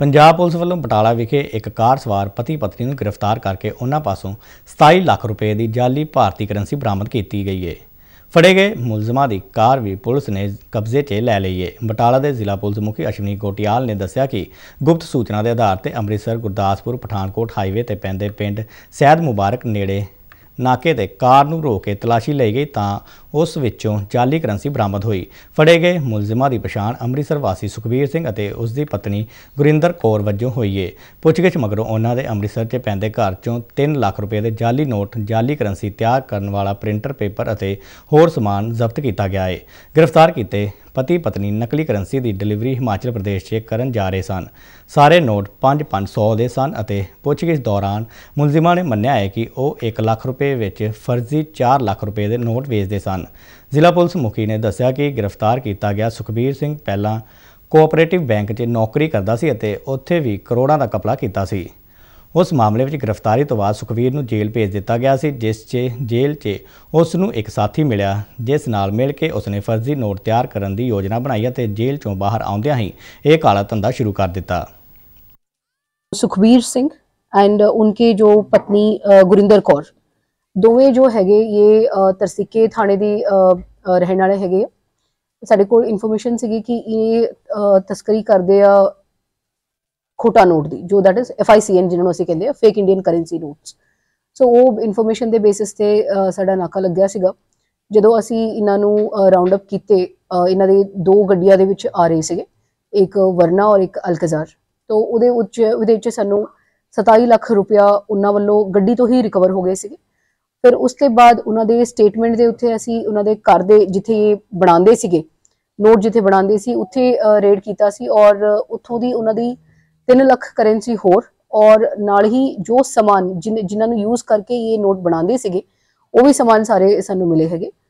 Punjab police वालों बटाला विखे एक car सवार पति पत्नी को गिरफ्तार करके उन्होंने पासों 27 लाख रुपए की जाली भारतीय करंसी बरामद की गई है। फड़े गए मुलजमां की कार भी पुलिस ने कब्जे 'च लै ली है। बटाला के जिला पुलिस मुखी अश्विनी गोटियाल ने दस्सिया कि गुप्त सूचना के आधार पर अमृतसर गुरदासपुर पठानकोट हाईवे ते पैंदे पिंड सैयद मुबारक नेड़े नाके ते कार नूं रोक के तलाशी ली गई तां उस विचों जाली करंसी बरामद हुई। फड़े गए मुलजमां की पछाण अमृतसर वासी सुखबीर सिंह अते उसकी पत्नी गुरिंदर कौर वजों हुई है। पुछगिछ मगरों उन्हां दे अमृतसर च पैंदे घर चों 3 लाख रुपए के जाली नोट, जाली करंसी तैयार करने वाला प्रिंटर पेपर अते होर समान जब्त किया गया है। गिरफ्तार किए पति पत्नी नकली करंसी की डिलीवरी हिमाचल प्रदेश से करन जा रहे सन। सारे नोट 5-500 के सन अते पुछगिछ दौरान मुलजिमां ने मन्निया है कि वह 1 लाख रुपए विच फर्जी 4 लाख रुपए के नोट वेचते सन। जिला पुलिस मुखी ने दस्सिया कि गिरफ्तार किया गया सुखबीर सिंह पहला कोआपरेटिव बैंक 'च नौकरी करता सी अते उत्थे भी करोड़ों का घपला कीता सी। उस मामले में गिरफ्तारी तो बाद सुखबीर नूं जेल भेज दिता गया सी, जिस च जेल च उसनूं एक साथी मिलिया जिस नाल मिल के उसने फर्जी नोट तैयार करने की योजना बनाई और जेल चों बाहर आउंदियां ही यह काला धंधा शुरू कर दिता। सुखबीर सिंह एंड उनके जो पत्नी गुरिंदर कौर दोवें जो हैगे ये तरसीके थाने दी रहने वाले हैगे। साडे कोल इन्फॉर्मेशन सीगी कि ये तस्करी करदे आ खोटा नोट दी, जो दैट इज FICN जिन्होंने असीं कहंदे आ fake Indian currency notes. So वो इन्फॉर्मेशन दे बेसिस ते साडा नाका लग्गिया सीगा। जदों असीं इन्हां नूं राउंड अप कीते, इन्हां दे 2 गड्डियां दे विच आ रहे सीगे, एक वरना और एक अल्कजार। तो उहदे विच सानूं 27 लाख रुपया उन्हां वल्लों गड्डी तो ही रिकवर हो गए सीगे। फिर उसके बाद उन्हां दे स्टेटमेंट दे उत्थे असीं उन्हां दे घर दे जिथे ये बनांदे सीगे नोट, जिथे बनांदे सी उत्थे रेड कीता सी और उत्थों दी उन्हां दी 3 लाख करेंसी होर और नाल ही जो समान जिन्हां नूं यूज़ करके ये नोट बनांदे सीगे वो भी समान सारे सानूं मिले हैगे।